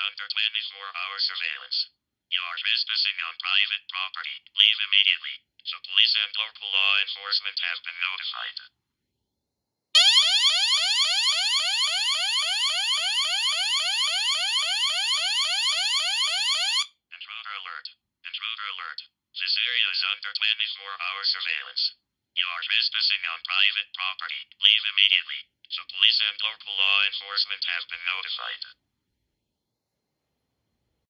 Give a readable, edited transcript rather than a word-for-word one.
under 24-hour surveillance. You are trespassing on private property. Leave immediately. The police and local law enforcement have been notified. Intruder alert. Intruder alert. This area is under 24-hour surveillance. You are trespassing on private property. Leave immediately. The police and local law enforcement have been notified.